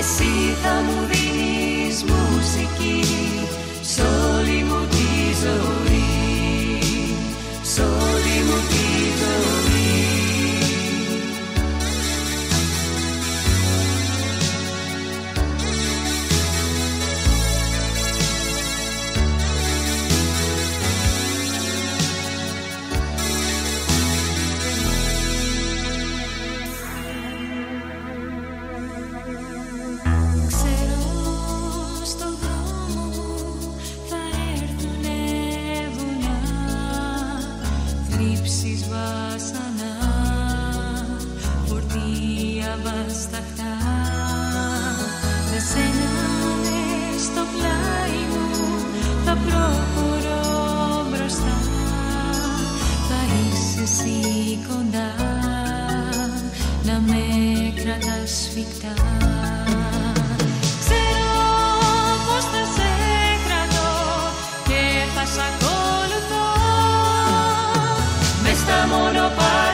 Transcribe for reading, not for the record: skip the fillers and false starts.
εσύ θα μου δίνεις μουσική σ' όλη μου τη ζωή, σ' όλη μου τη ζωή. Βάσανα, φορτία βασταχτά. Με σένα μες στο πλάι μου θα προχωρώ μπροστά. Θα είσαι εσύ κοντά, να με κρατάς σφιχτά. Ξέρω πως θα σε κρατώ και θα σ' ακολουθώ. Μες στα μονοπάτια